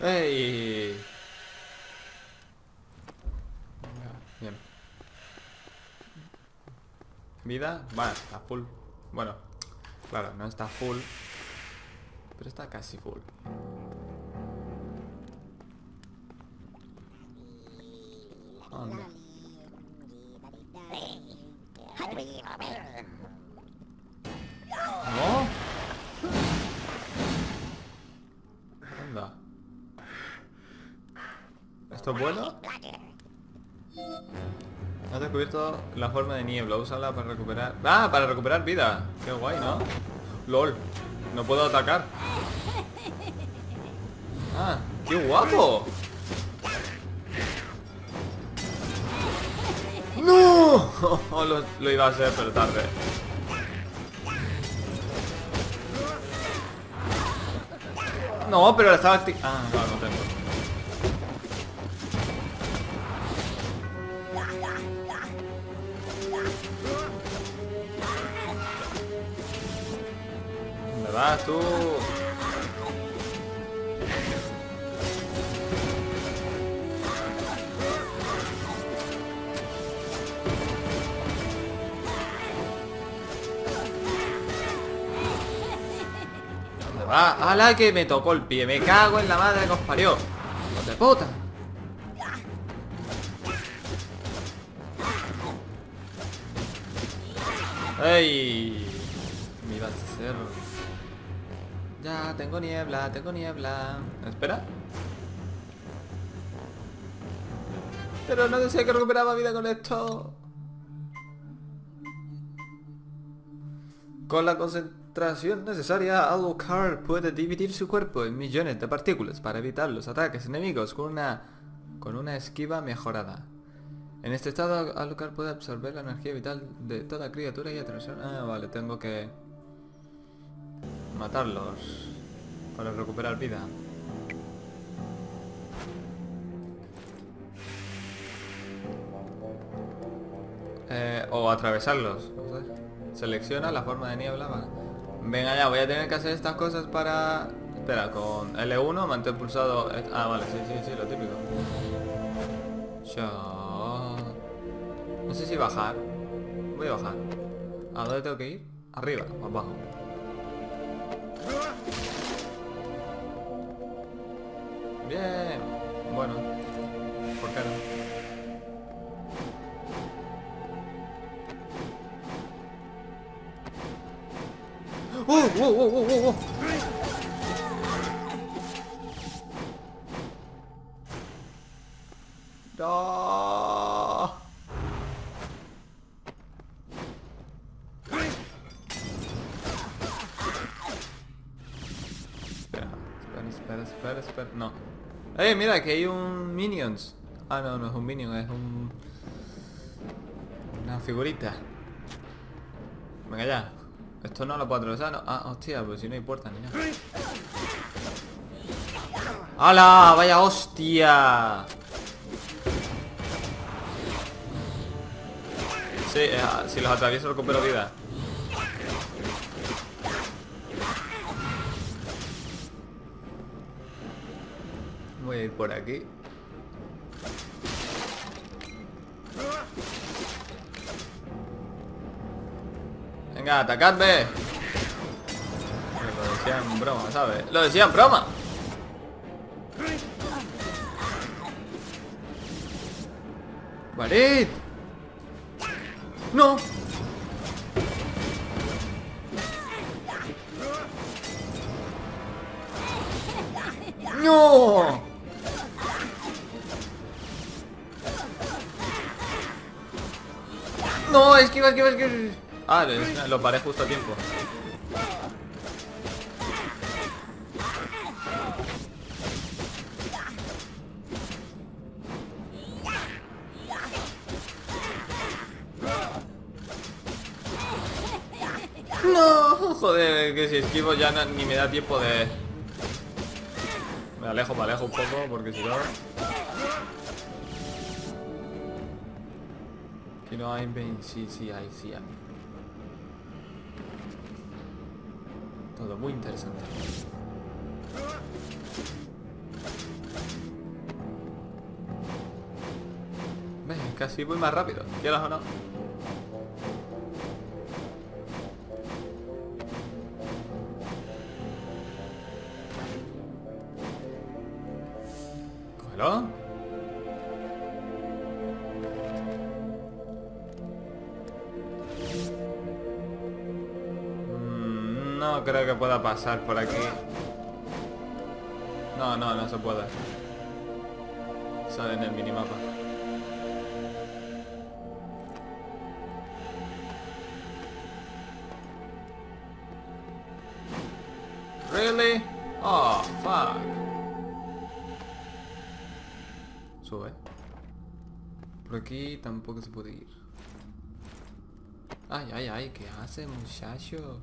¡Ey! Venga, bien. ¿Vida? Vale, está full. Bueno, claro, no está full, pero está casi full. Anda. ¿No? Anda. ¿Esto es bueno? Has descubierto la forma de niebla. Úsala para recuperar... ¡Ah! Para recuperar vida. Qué guay, ¿no? LOL. No puedo atacar. ¡Ah! ¡Qué guapo! ¡No! Lo iba a hacer, pero tarde. No, pero la estaba activando. Ah, no, contento. ¿Dónde vas tú? ¿Dónde vas? ¡Hala, que me tocó el pie! Me cago en la madre que os parió. ¡Hijos de puta! ¡Ey! Me ibas a hacer... Ya, tengo niebla, tengo niebla. Espera. Pero no decía que recuperaba vida con esto. Con la concentración necesaria, Alucard puede dividir su cuerpo en millones de partículas para evitar los ataques enemigos con una esquiva mejorada. En este estado, Alucard puede absorber la energía vital de toda criatura y atrasar... Ah, vale, tengo que matarlos para recuperar vida. O atravesarlos. No sé. Selecciona la forma de niebla. Vale. Venga ya, voy a tener que hacer estas cosas para... Espera, con L1 mantén pulsado... Ah, vale, sí, lo típico. No sé si bajar. Voy a bajar. ¿A dónde tengo que ir? Arriba o abajo. Bien. Bueno. ¿Por qué no? ¡Oh! ¡No! Espera. No. Mira, que hay un Minions. Ah, no es un Minion, es una figurita. Venga ya. Esto no lo puedo atravesar, ¿no? Ah, hostia, pues si no hay puerta ni nada. ¡Hala! ¡Vaya hostia! Sí, si los atravieso recupero vida. Voy a ir por aquí. Venga, atacadme. Lo decía en broma, ¿sabes? Lo decía en broma. ¡Varid! ¡No! ¡No! No, esquiva. Ah, lo paré justo a tiempo. No, joder, que si esquivo ya ni me da tiempo de... Me alejo un poco porque si no... Aquí no hay... Sí hay. Todo muy interesante. casi voy más rápido, quieras o no. Cógelo. No creo que pueda pasar por aquí. No se puede. Sale en el minimapa. Really? Oh, fuck. Sube. Por aquí tampoco se puede ir. Ay, ay, ay, ¿qué hace, muchacho?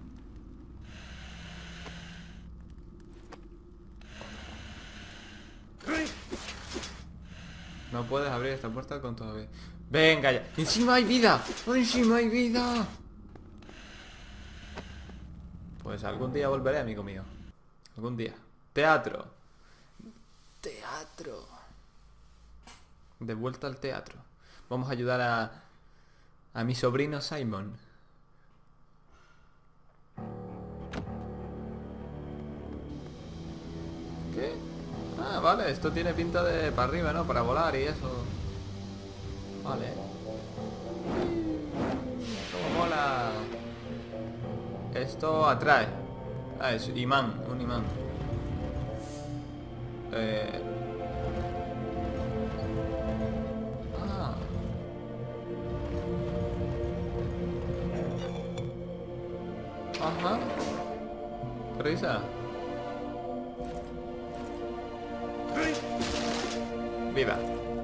No puedes abrir esta puerta con todavía. Venga ya. ¡Encima hay vida! ¡Encima hay vida! Pues algún día volveré, amigo mío. Algún día. Teatro. Teatro. De vuelta al teatro. Vamos a ayudar a mi sobrino Simon. ¿Qué? Ah, vale, esto tiene pinta de para arriba, ¿no? Para volar y eso. Vale. Cómo mola. Esto atrae. Ah, es imán, un imán. Ah. Ajá. ¿Qué risa? Viva.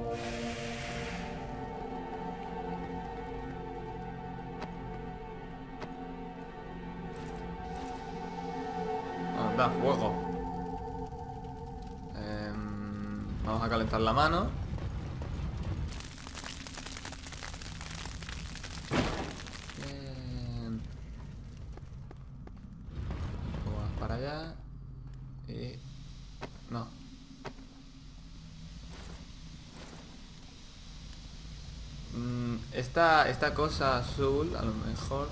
Da fuego. Vamos a calentar la mano. Bien. Vamos para allá. Y... no. Esta cosa azul, a lo mejor...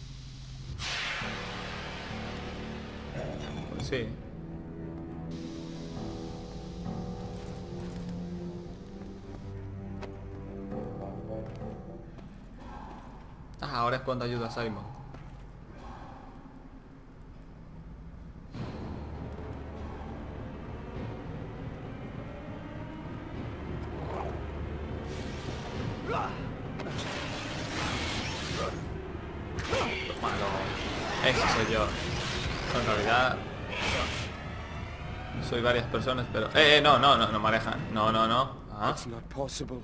pues sí. Ah, ahora es cuando ayuda a Simon. Malo. Ese soy yo. En realidad soy varias personas, pero... no manejan. No. Ah. It's not possible.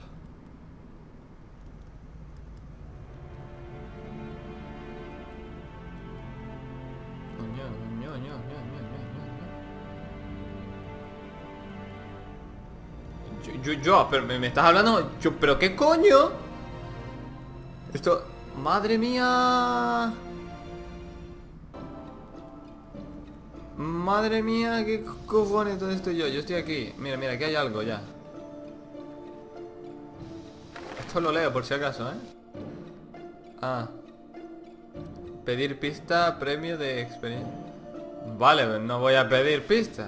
Pero me estás hablando... pero ¿qué coño? Esto... ¡Madre mía! Madre mía, ¿qué cojones todo esto yo? Yo estoy aquí. Mira, aquí hay algo ya. Esto lo leo por si acaso, ¿eh? Ah. Pedir pista, premio de experiencia. Vale, no voy a pedir pista.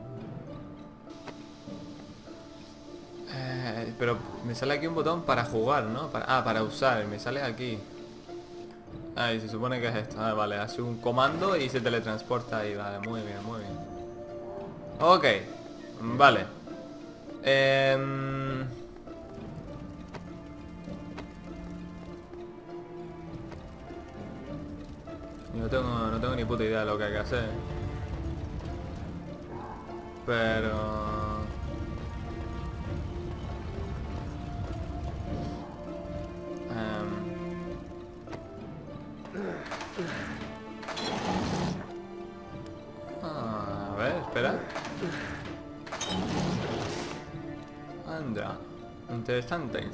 Pero me sale aquí un botón para jugar, ¿no? Para usar, me sale aquí. Ah, y se supone que es esto. Ah, vale, hace un comando y se teletransporta ahí. Vale, muy bien. Ok, vale. No tengo ni puta idea de lo que hay que hacer. Pero... a ver, espera. Anda. Interesante.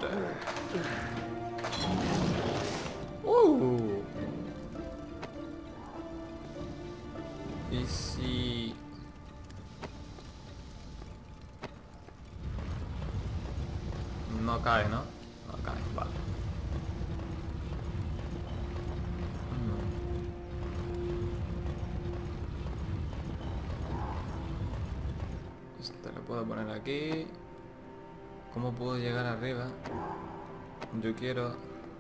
¿Y si... no cae, ¿no? Ok, vale. Este lo puedo poner aquí. ¿Cómo puedo llegar arriba? Yo quiero...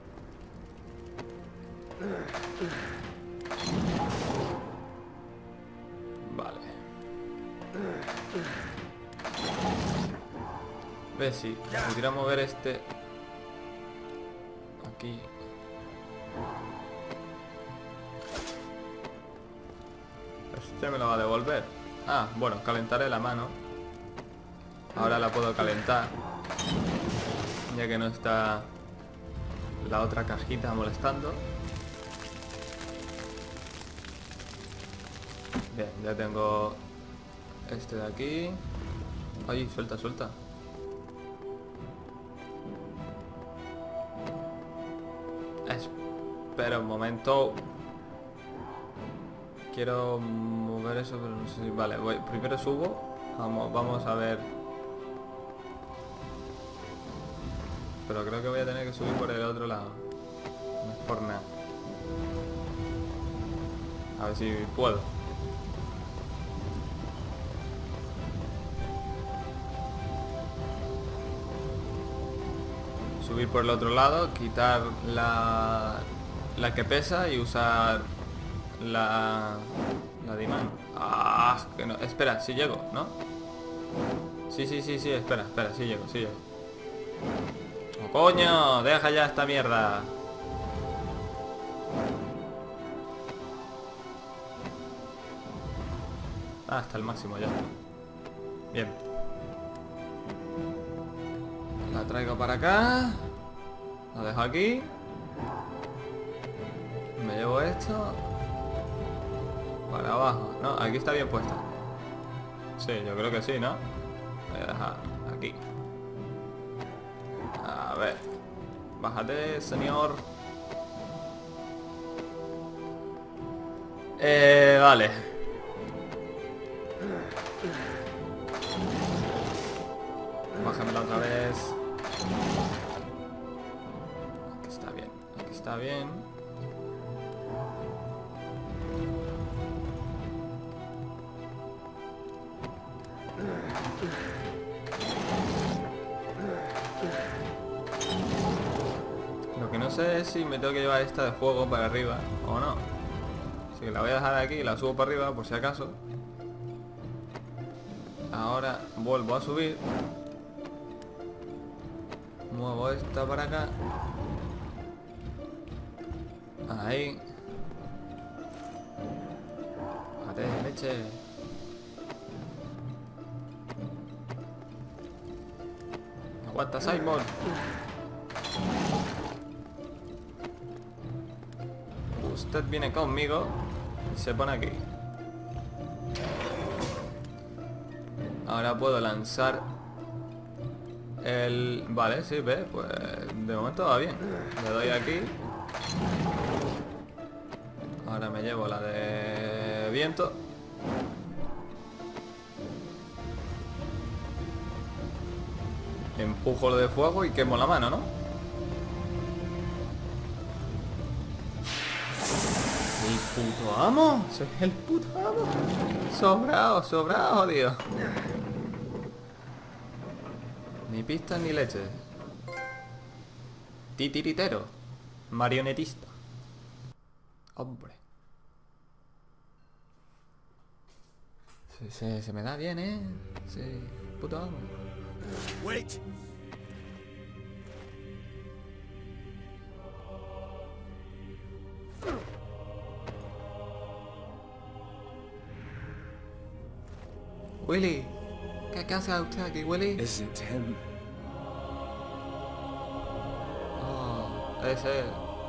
Vale. ¿Ves? Si pudiera mover este... Aquí. Este me lo va a devolver. Ah, bueno, calentaré la mano. Ahora la puedo calentar, ya que no está la otra cajita molestando. Bien, ya tengo este de aquí. Ay, suelta, suelta. Espera un momento. Quiero mover eso, pero no sé si... Vale, voy. Primero subo. Vamos a ver. Pero creo que voy a tener que subir por el otro lado. No es por nada. A ver si puedo. Subir por el otro lado, quitar la que pesa y usar la de imán. Ah, que no. Espera, si llego, ¿no? Sí, espera, sí llego. ¡Oh, coño! Deja ya esta mierda. Ah, hasta el máximo ya. Bien. La traigo para acá. La dejo aquí. Me llevo esto para abajo. No, aquí está bien puesta. Sí, yo creo que sí, ¿no? Voy a dejar aquí. A ver. Bájate, señor. Vale. Bájamela otra vez. Aquí está bien. Aquí está bien. Lo que no sé es si me tengo que llevar esta de fuego para arriba o no. Así que la voy a dejar aquí y la subo para arriba por si acaso. Ahora vuelvo a subir. Muevo esta para acá. Ahí. Bájate, leche. Aguanta, Simon. Usted viene conmigo y se pone aquí. Ahora puedo lanzar el... Vale, sí, ve, pues de momento va bien. Le doy aquí. Ahora me llevo la de viento. Empujo lo de fuego y quemo la mano, ¿no? El puto amo. Soy el puto amo. Sobrado, jodido. Ni pistas ni leche. Titiritero. Marionetista. Hombre. Se me da bien, ¿eh? Sí. Puto amo. Wait! Willy. ¿Qué hace usted aquí, Willy? Is it him? Oh, es él.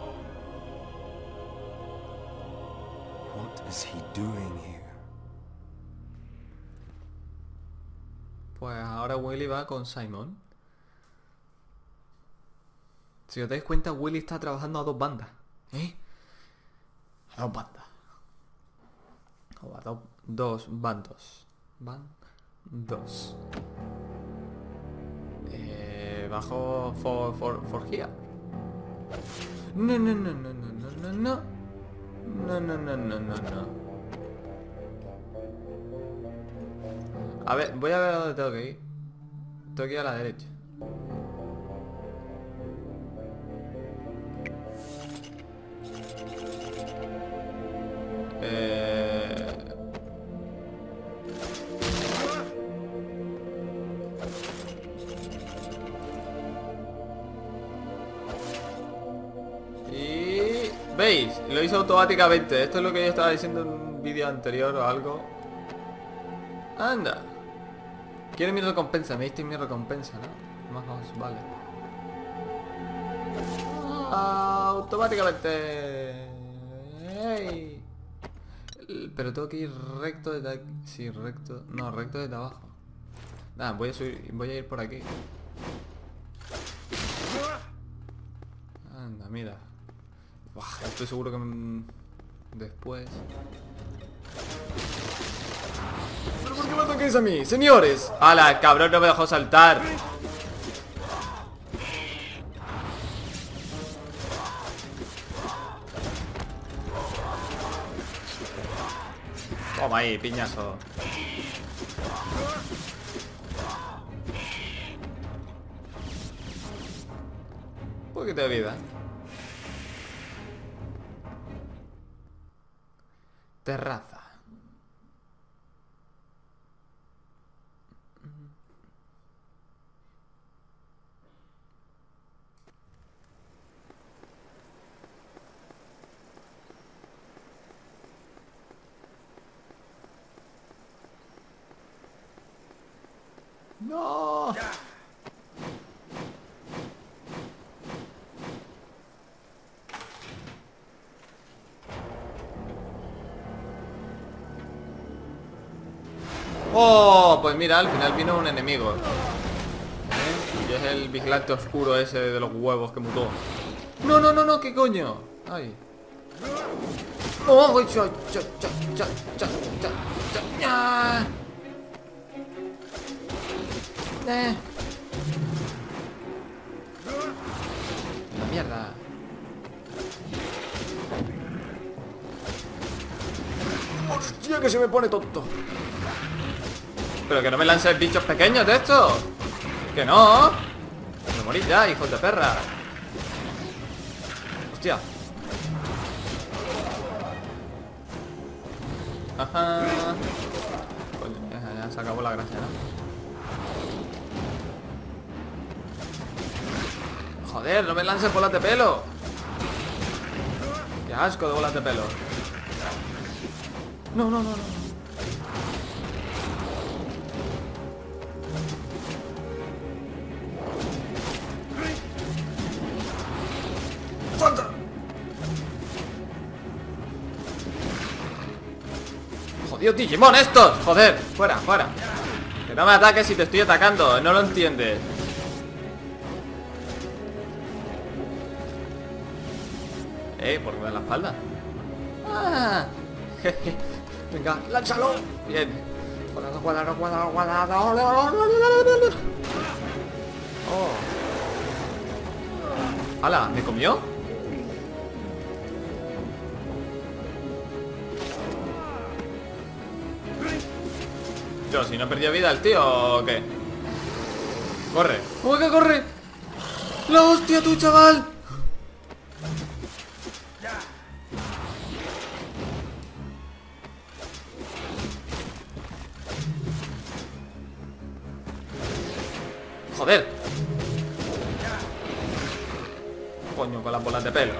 What is he doing here? Pues ahora Willy va con Simon. Si os dais cuenta, Willy está trabajando a dos bandas. ¿Eh? A dos bandas. O a dos bandos. Dos. bajo for here. No, no, no, no, no, no, no, no. No, no, no, no, no, no. A ver, voy a ver a dónde tengo que ir. Tengo que ir a la derecha. Y... ¿veis? Lo hizo automáticamente. Esto es lo que yo estaba diciendo en un vídeo anterior o algo. Anda. Quiero mi recompensa. Me diste mi recompensa, ¿no? Más os vale. Automáticamente. ¡Ey! Pero tengo que ir recto desde aquí. Sí, recto. No, recto desde abajo. Nada, voy a subir. Voy a ir por aquí. Anda, mira. Buah, estoy seguro que después. ¿Pero por qué me toquéis a mí? ¡Señores! ¡Hala! El cabrón no me dejó saltar. Toma ahí, piñazo. Un poquito de vida. Terraza. No. Oh, pues mira, al final vino un enemigo. Y es el vigilante oscuro ese de los huevos que mutó. No, no, no, no, ¿qué coño? Ay. Oh, cha, cha, cha, cha, cha, cha, cha. La mierda. Hostia, que se me pone tonto. Pero que no me lances bichos pequeños de estos. Que no. Me morís ya, hijos de perra. Hostia. Ajá. Coño, ya se acabó la gracia, ¿no? Joder, no me lances bolas de pelo. Qué asco de bolas de pelo. No, no, no, no. ¡Salta! ¡Jodido Digimon estos! ¡Joder! ¡Fuera, fuera! Que no me ataques si te estoy atacando. No lo entiendes. ¿Por qué me da la espalda? ¡Ah! Venga, lánzalo. Bien. Cuadrado, cuadrado, cuadrado, cuadrado. Oh. ¡Hala! ¿Me comió? Yo, si no perdió vida el tío, ¿o qué? ¡Corre! ¿Cómo que corre? ¡La hostia, tú, chaval! ¡Joder! Coño, con las bolas de pelo.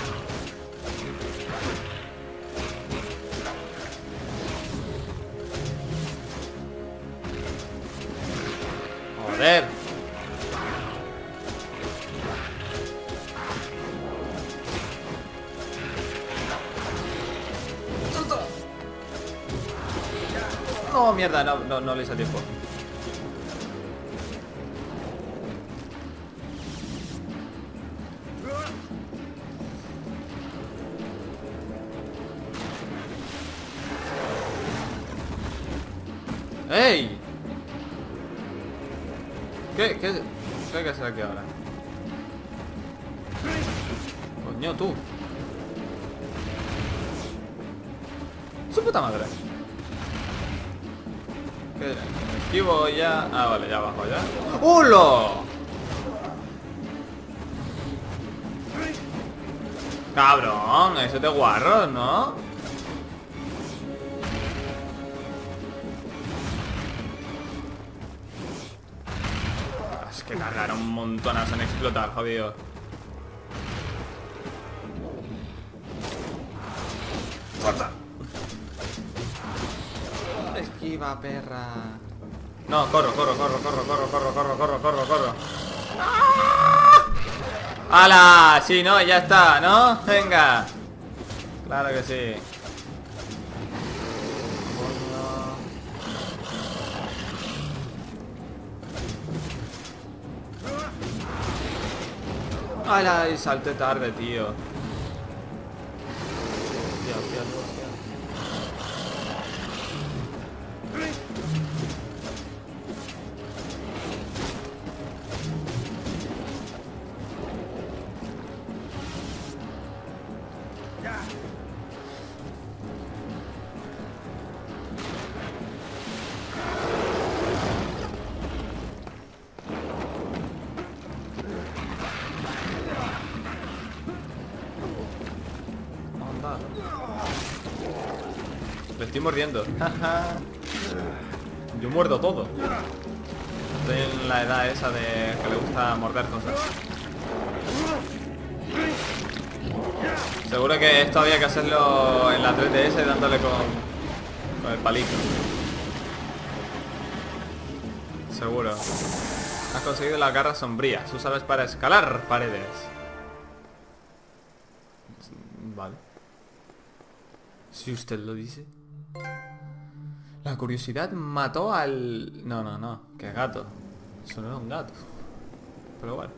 Joder. ¡Salta! No, mierda, no le hice tiempo. ¡Ey! ¿Qué? ¿Qué hay que hacer aquí ahora? Coño, tú. Su puta madre. ¿Qué? Esquivo ya. Ah, vale, ya abajo ya. ¡Hola! Cabrón, eso te guarro, ¿no? Es que tardaron un montonazo en explotar, jodido. ¡Corta! Esquiva, perra. No, corro. ¡Hala! Sí, ¿no? Ya está, ¿no? Venga. Claro que sí. ¡Hala! Y salté tarde, tío. Hostia. Le estoy mordiendo. Yo muerdo todo. Estoy en la edad esa de que le gusta morder cosas. Seguro que esto había que hacerlo en la 3DS dándole con el palito. Seguro. Has conseguido las garras sombrías. Úsalas para escalar paredes. Vale. Si usted lo dice. La curiosidad mató al... No. Que gato. Eso no era un gato. Pero bueno.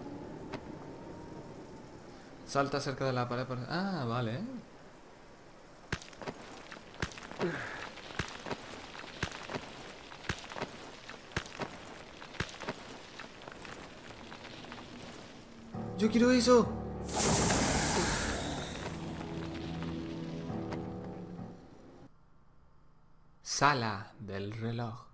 Salta cerca de la pared. Ah, vale. Yo quiero eso. Sala del reloj.